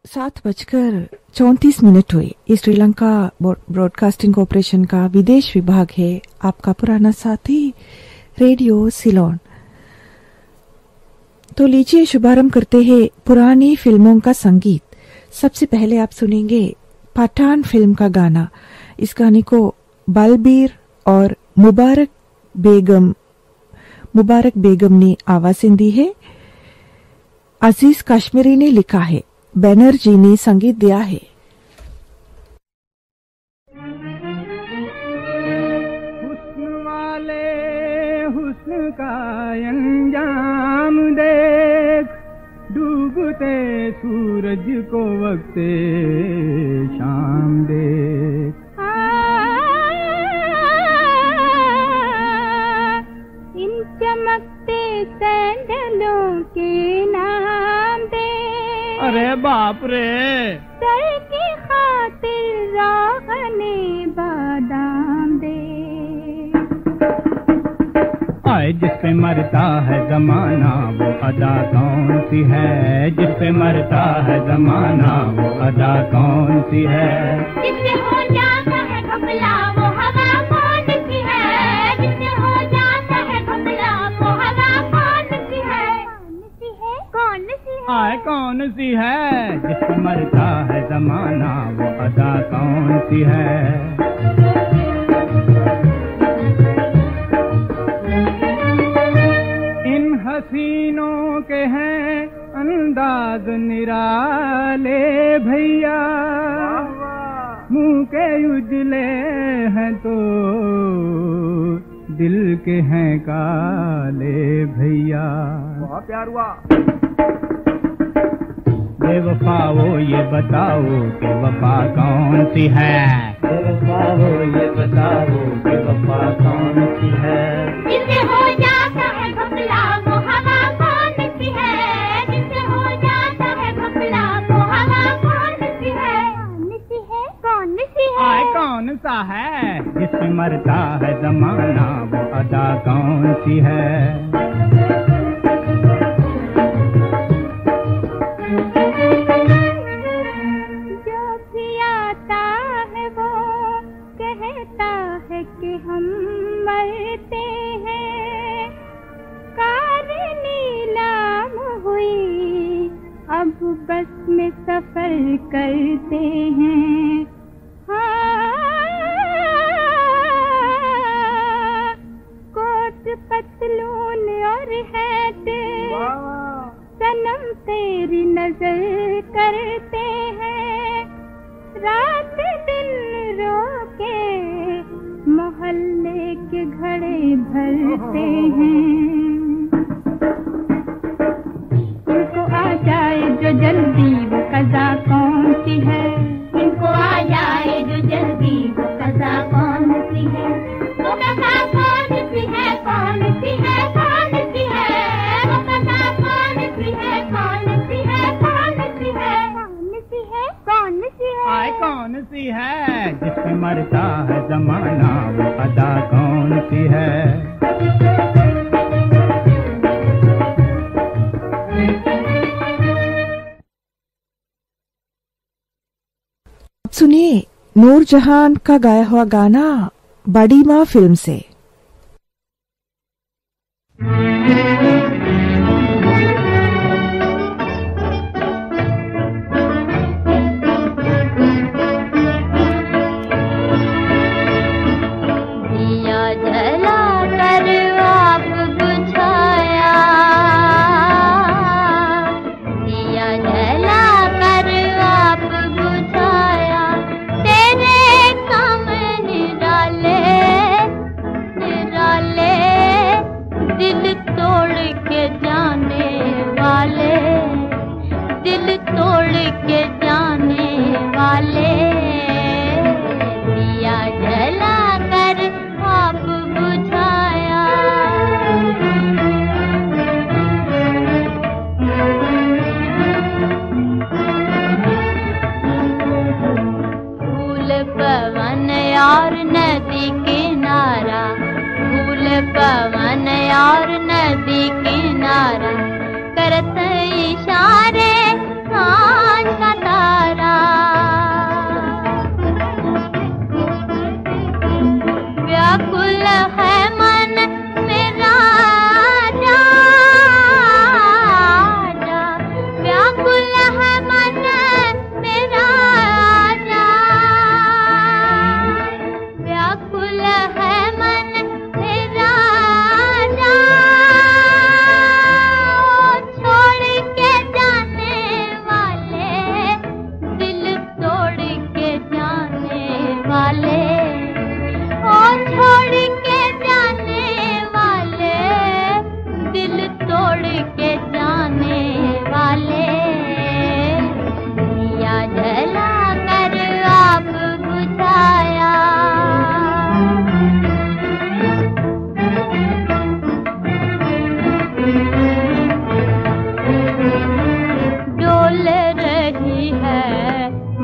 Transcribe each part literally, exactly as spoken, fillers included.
सात बजकर चौंतीस मिनट हुए। ये श्रीलंका ब्रॉडकास्टिंग कॉरपोरेशन का विदेश विभाग है। आपका पुराना साथी रेडियो सिलोन। तो लीजिए शुभारंभ करते हैं पुरानी फिल्मों का संगीत। सबसे पहले आप सुनेंगे पठान फिल्म का गाना। इस गाने को बलबीर और मुबारक बेगम मुबारक बेगम ने आवाज़ें दी है। अजीज कश्मीरी ने लिखा है, बैनर्जी ने संगीत दिया है। हुस्न वाले हुस्न का अंजाम देख, डूबते सूरज को वक्ते शाम देख। इन चमकते सैंडलों के नाम दे। अरे बाप रे, सर की खातिर रोगने बादाम दे। आए जिस पे मरता है जमाना वो अदा कौन सी है, जिस पे मरता है जमाना वो अदा कौन सी है। जिससे हो जाता है घपला वो हवा कौन सी है, जिससे हो जाता है घपला वो हवा कौन सी है। कौन सी है, कौन सी है, आए कौन सी है, जिस पे मरता है जमाना वो अदा कौन सी है। हसीनों के हैं अंदाज निराले भैया, मुंह के उजले हैं तो दिल के हैं काले भैया। बहुत प्यार हुआ। बेवफा वो ये बताओ कि वफा कौन सी है, बेवफा वो ये बताओ कि वफा कौन सी है। जिससे हो जाता है घपला वो हवा कौन सी है, जिससे हो जाता है घपला वो हवा कौन सी है। कौन सी है, कौन सी है, आए कौन सा है, जिससे मरता है जमाना वो अदा कौन सी है। कि हम मरते हैं, कार नीलाम हुई अब बस में सफर करते हैं। हाँ, कोट पतलून और हैट सनम तेरी नजर करते हैं। रात दिन रोके मोहल्ले के घड़े भरते हैं। इनको आ जाए जो जल्दी वो कज़ा कौन सी है, इनको आ जाए जो जल्दी वो कज़ा कौन सी है। वो कज़ा कौन सी है, कौन सी है, कौन सी है। वो कज़ा कौन सी है, कौन सी है, कौन सी है, कौन सी है, कौन सी है, आए कौन सी है, जिसमें मरता है जमाना वो अदा कौन सी है। सुनिए नूरजहान का गाया हुआ गाना बड़ी माँ फिल्म से। पवन और नदी किनारा करत इशारे सांझ का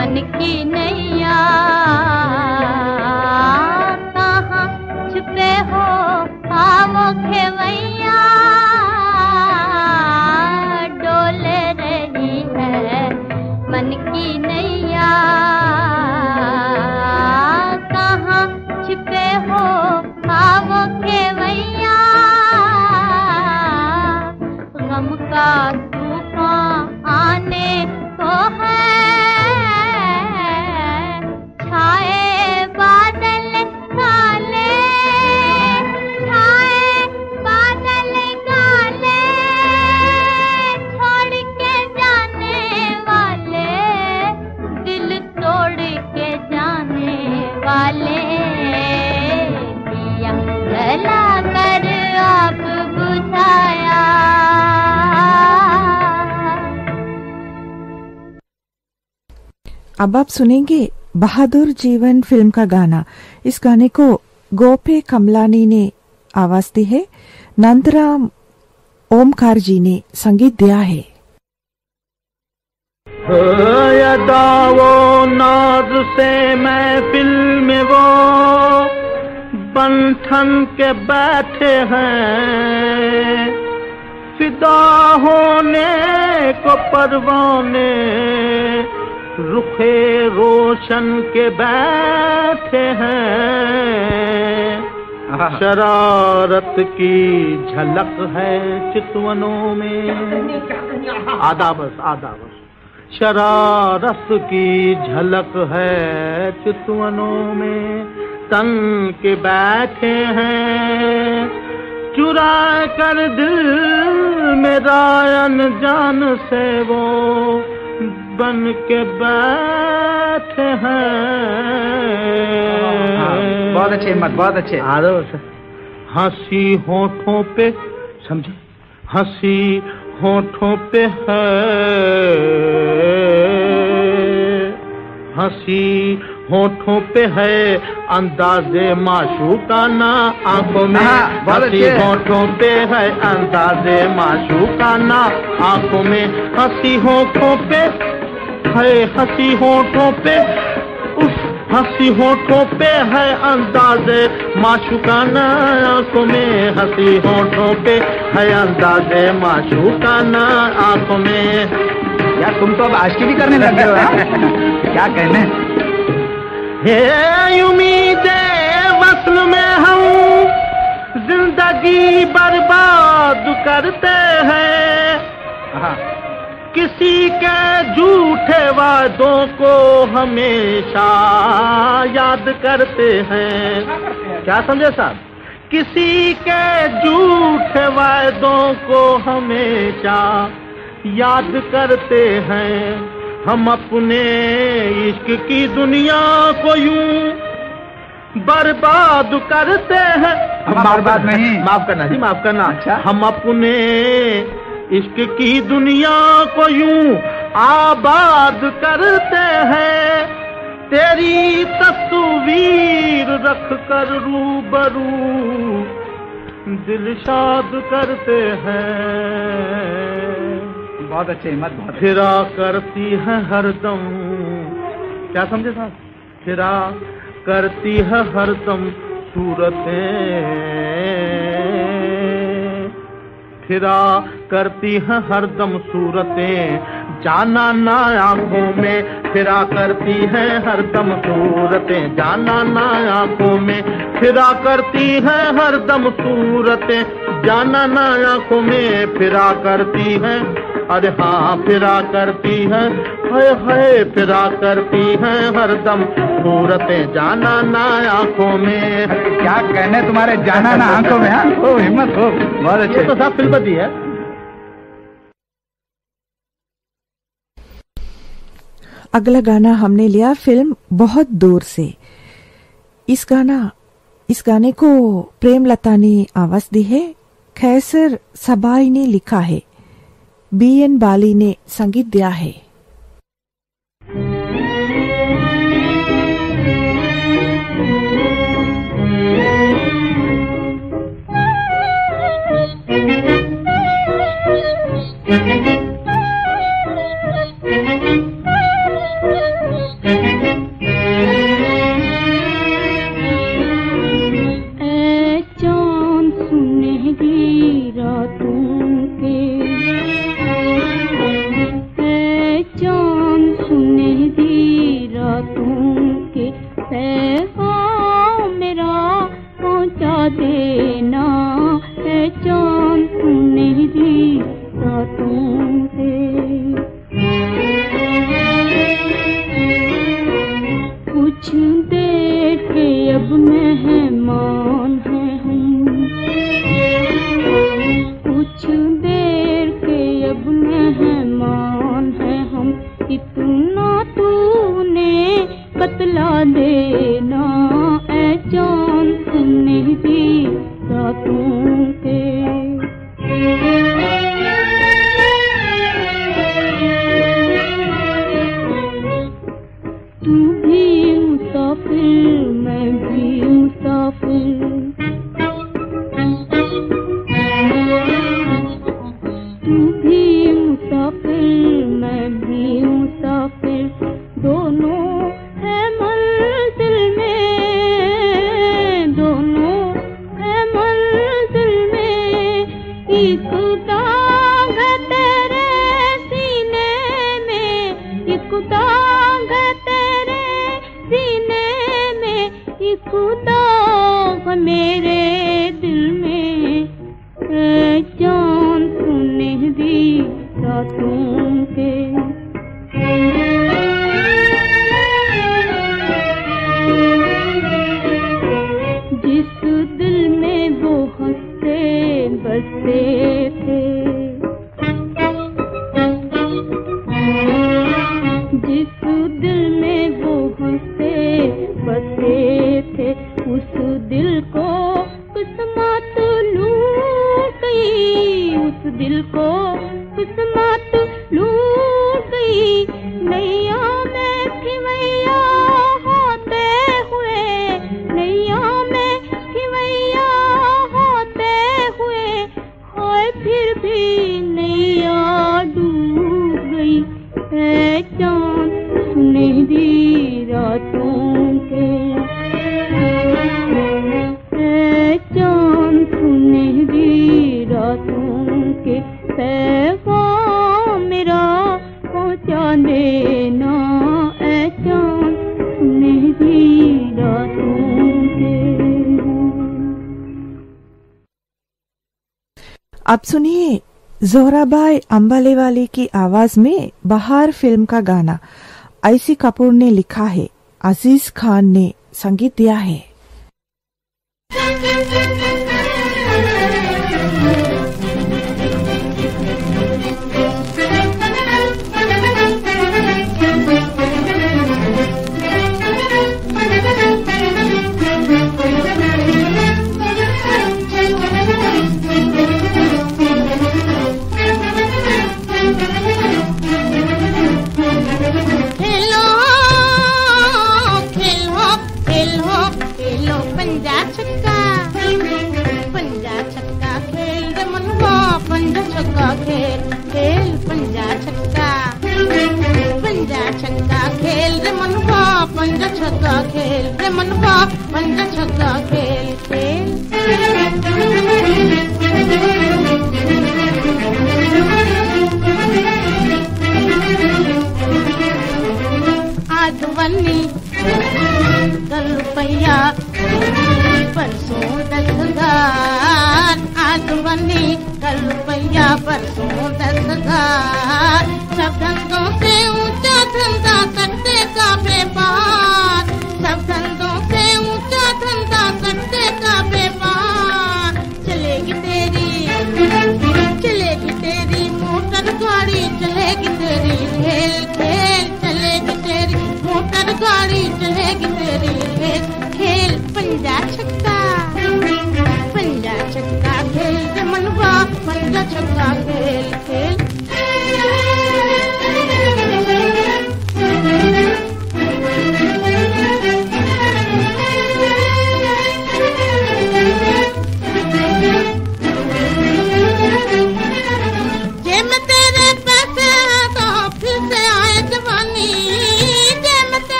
मन की नैया कहाँ छुपे हो आओ खेवैया डोल रही है मन की नैया कहाँ छुपे हो आओ खेवैया गम का तूफान आने को है छाए बादल काले छाए बादल काले छोड़ के जाने वाले दिल तोड़ के जाने वाले दिया जला कर आप बुझाया। अब आप सुनेंगे बहादुर जीवन फिल्म का गाना। इस गाने को गोपे कमलानी ने आवाज दी है, नंदराम ओमकार जी ने संगीत दिया है। अदावो नाज से महफिल में वो बंठन के बैठे हैं, फिदा होने को परवाने रुखे रोशन के बैठे हैं। शरारत की झलक है चितवनों में, आधा बस आधा बस। शरारत की झलक है चितवनों में, तन के बैठे हैं चुरा कर दिल मेरा अनजान से वो बन के बैठे हैं। बहुत अच्छे मत बहुत अच्छे। हंसी होठों पे, समझे, हंसी होठों पे है, हंसी होठों पे है अंदाज़े माशूकाना, आंखों में हंसी होठों पे है अंदाज़े माशूकाना, आंखों में हंसी होठों पे है, हंसी होठों पे उस हंसी होठों पे है अंदाज़े माशूकाना, आंखों में हंसी होठों पे है अंदाज़े माशूकाना, आंखों में। यार तुम तो अब आशिकी भी करने लग गए हो। क्या कहने। हे उम्मीदे वस्ल में हम जिंदगी बर्बाद करते हैं, किसी के झूठे वादों को हमेशा याद करते हैं। क्या समझे साहब? किसी के झूठे वादों को हमेशा याद करते हैं, हम अपने इश्क की दुनिया को यूं बर्बाद करते हैं। हम बर्बाद नहीं, माफ करना जी, माफ करना। अच्छा? हम अपने इश्क की दुनिया को यूं आबाद करते हैं, तेरी तस्वीर रख कर रूबरू दिल शाद करते हैं। बहुत अच्छे मत बहुत। फिरा करती है हरदम, क्या समझे साहब? फिरा करती है हरदम सूरतें, फिरा करती है हरदम सूरतें, जाना ना आंखों में फिरा करती है हरदम सूरतें, जाना ना आंखों में फिरा करती है हरदम सूरतें, जाना ना आंखों में फिरा करती है, अरे हाँ फिरा करती है, हाय हाय फिरा करती है हरदम सूरतें, जाना ना आंखों में। क्या कहने तुम्हारे, जाना ना आंखों में। हाँ हो हिम्मत हो, बहुत अच्छे। तो साहब फिल्म दी है। अगला गाना हमने लिया फिल्म बहुत दूर से। इस गाना इस गाने को प्रेमलता ने आवाज दी है, खैसर सबाई ने लिखा है, बी एन बाली ने संगीत दिया है। देना ऐ चांद सुनहरी रातों के। तू भी मुसाफिर मैं भी मुसाफिर, तू भी मुसाफिर मैं भी मुसाफिर, दोनों है मंजिल में, दोनों है मंजिल में। एक दाग है तेरे सीने में, एक दाग है तेरे सीने में, एक दाग मेरे दिल में। ऐ चांद सुनहरी रातों के। जिस दिल में वो हंसते बसते थे, जिस दिल में वो हंसते बसते थे, उस दिल को किस्मत लूट गई, उस दिल को किस्मत लूट गई। नैया में खिवैया होते हुए, नैया में खिवैया होते हुए, हाय फिर भी नैया डूब गई। ऐ चांद सुनहरी रातों के, ऐ चांद सुनहरी रातों के, पैगाम मेरा पहुंचा देना ऐ चांद सुनहरी रातों के। अब सुनिए जोहराबाई अंबालेवाली की आवाज में बहार फिल्म का गाना। आईसी कपूर ने लिखा है, अजीज खान ने संगीत दिया है।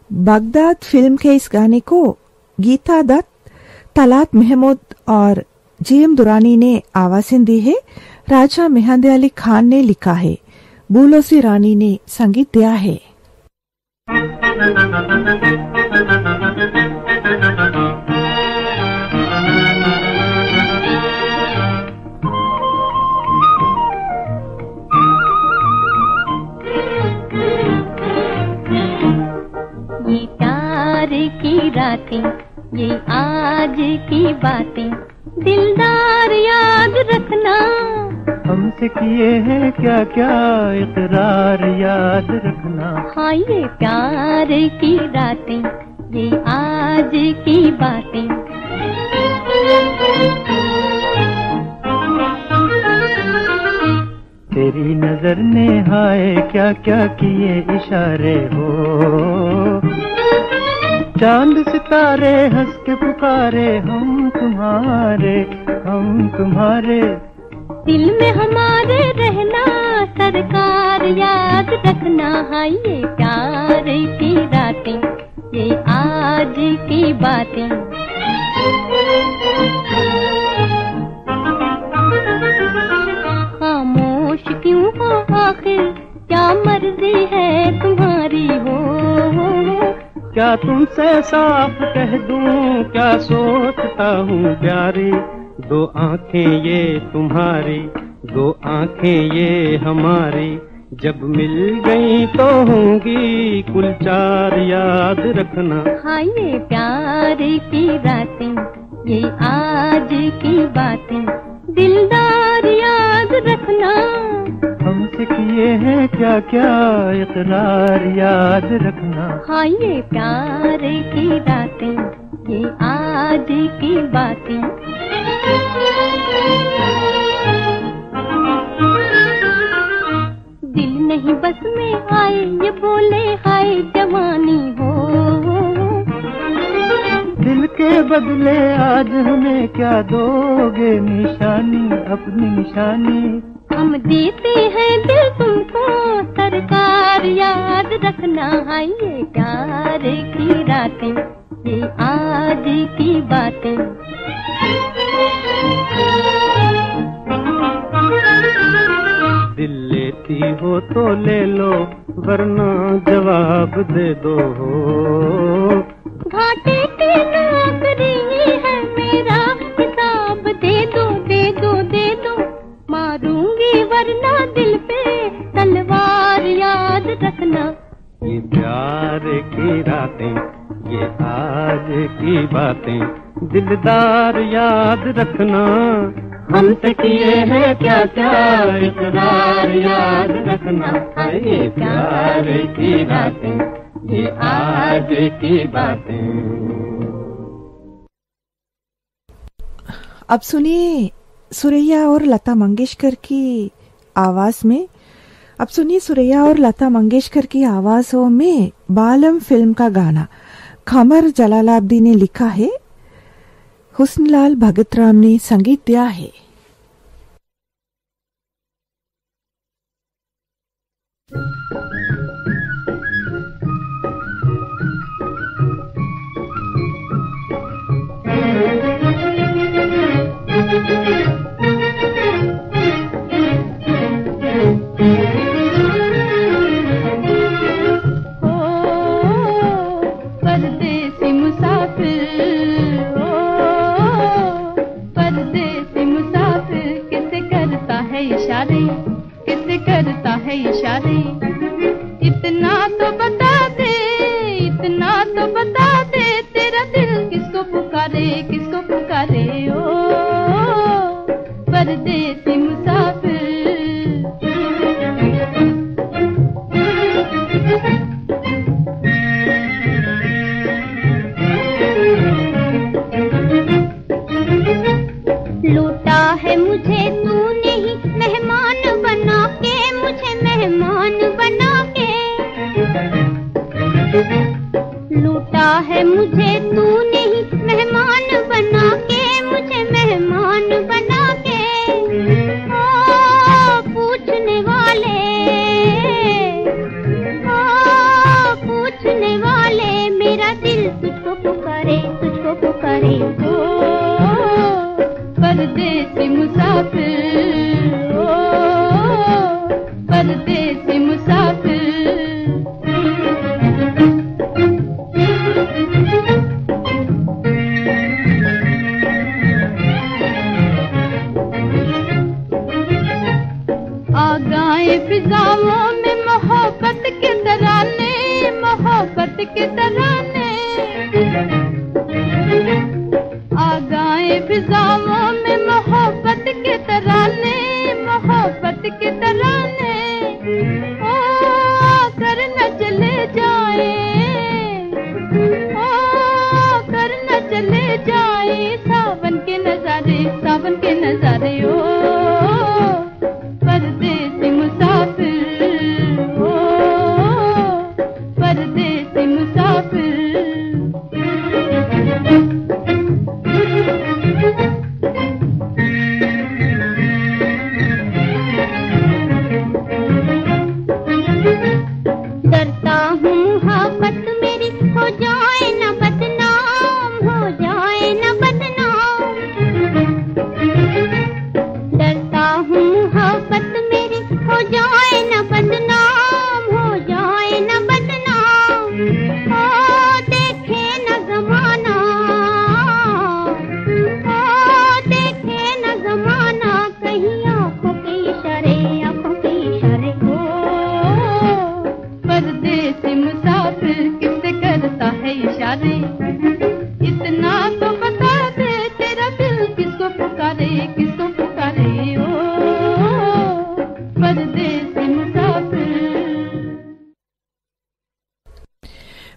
बगदाद फिल्म के इस गाने को गीता दत्त, तलात महमूद और जीएम दुरानी ने आवाज़ें दी है। राजा मेहंदी अली खान ने लिखा है, बुलोसी रानी ने संगीत दिया है। ये प्यार की रातें, ये आज की बातें, दिलदार याद रखना। हमसे किए हैं क्या क्या इकरार याद रखना। हाँ ये प्यार की रातें, ये आज की बातें। तेरी नजर ने हाय क्या क्या किए इशारे हो। चांद सितारे हंस के पुकारे, हम तुम्हारे हम तुम्हारे। दिल में हमारे रहना सरकार याद रखना। हाँ ये प्यार की रातें, ये आज की बातें। खामोश क्यों हो आखिर, क्या मर्जी है तुम्हारी हो। क्या तुमसे साफ कह दूं, क्या सोचता हूँ प्यारी। दो आंखें ये तुम्हारी, दो आंखें ये हमारी। जब मिल गई तो होंगी कुल चार याद रखना। हाँ ये प्यार की रातें, ये आज की बातें, दिलदार याद रखना। हमसे किए हैं क्या क्या इकरार याद रखना। हाँ ये प्यार की रातें, ये आज की बातें। दिल नहीं बस में आए, ये बोले हाय जवानी हो। दिल के बदले आज हमें क्या दोगे निशानी, अपनी निशानी। हम देते हैं दिल तुमको सरकार याद रखना। हाँ ये प्यार की रातें, ये आज की बातें। दिल लेती हो तो ले लो, वरना जवाब दे दो हो। घाटे की नौकरी है मेरा, हिसाब दे दो दे दो दे दो। मारूंगी वरना दिल पे तलवार याद रखना। ये प्यार की रातें, ये आज की बातें, दिलदार याद रखना। हमसे किए हैं क्या क्या इकरार याद रखना। ये प्यार की रातें, ये आज की बातें। अब सुनिए सुरैया और लता मंगेशकर की आवाज में अब सुनिए सुरैया और लता मंगेशकर की आवाजों में बालम फिल्म का गाना। खमर जलालाब्दी ने लिखा है, हुस्नलाल भगतराम ने संगीत दिया है। परदेसी मुसाफिर, ओ परदेसी मुसाफिर, किसे करता है इशारे, किसे करता है इशारे। इतना तो बता दे, इतना तो बता दे, तेरा दिल किसको पुकारे, किसको पुकारे। ओ परदेसी मुसाफिर। लूटा है मुझे तूने ही मेहमान बना के, मुझे मेहमान बना के। लूटा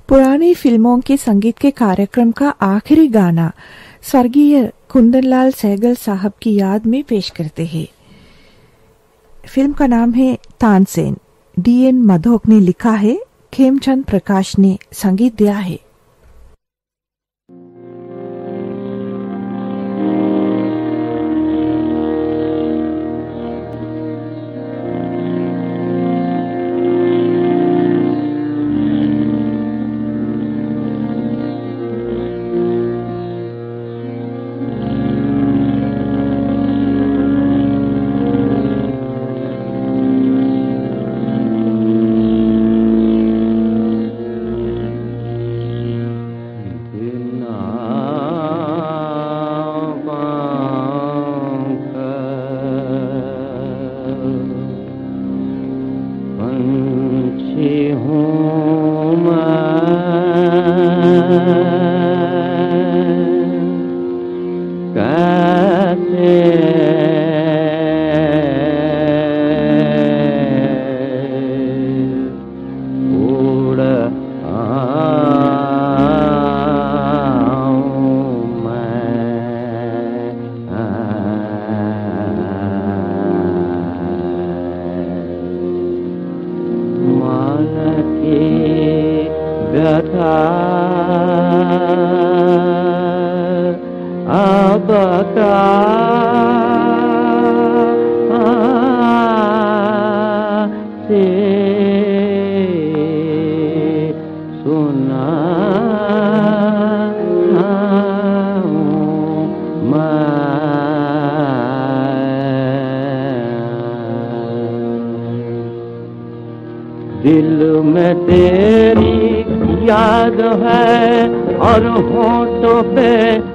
पुरानी फिल्मों के संगीत के कार्यक्रम का आखिरी गाना स्वर्गीय कुंदनलाल सहगल साहब की याद में पेश करते हैं। फिल्म का नाम है तानसेन। डी एन मधोक ने लिखा है, खेमचंद प्रकाश ने संगीत दिया है। दिल में तेरी याद है और होठों पे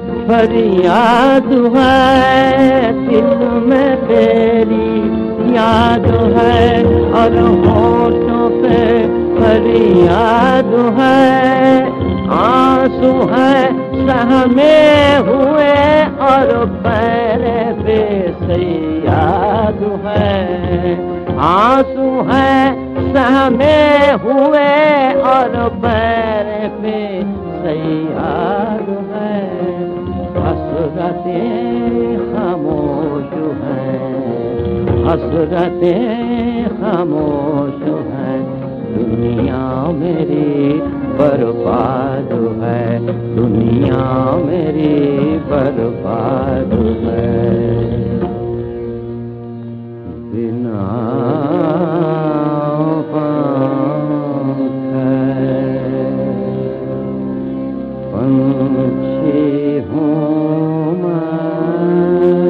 फरियाद है। दिल में तेरी याद है और होठों पे फरियाद है। आंसू है सहमे हुए और पैर पे याद है। आंसू है सहमे हुए और पैर पे याद है। हसरतें खामोश हैं, हसरतें खामोश हैं। दुनिया मेरी बर्बाद है, दुनिया मेरी बर्बाद है। बिना पंछी हूँ मैं।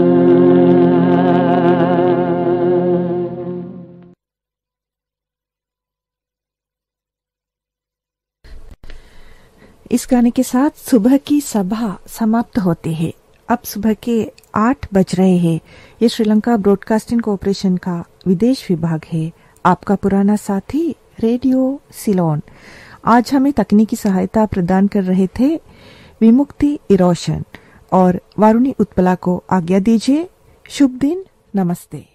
इस गाने के साथ सुबह की सभा समाप्त होती है। अब सुबह के आठ बज रहे हैं। ये श्रीलंका ब्रॉडकास्टिंग कॉरपोरेशन का विदेश विभाग है। आपका पुराना साथी रेडियो सिलोन। आज हमें तकनीकी सहायता प्रदान कर रहे थे विमुक्ति इरोशन और वारुणी उत्पला को आज्ञा दीजिए। शुभ दिन, नमस्ते।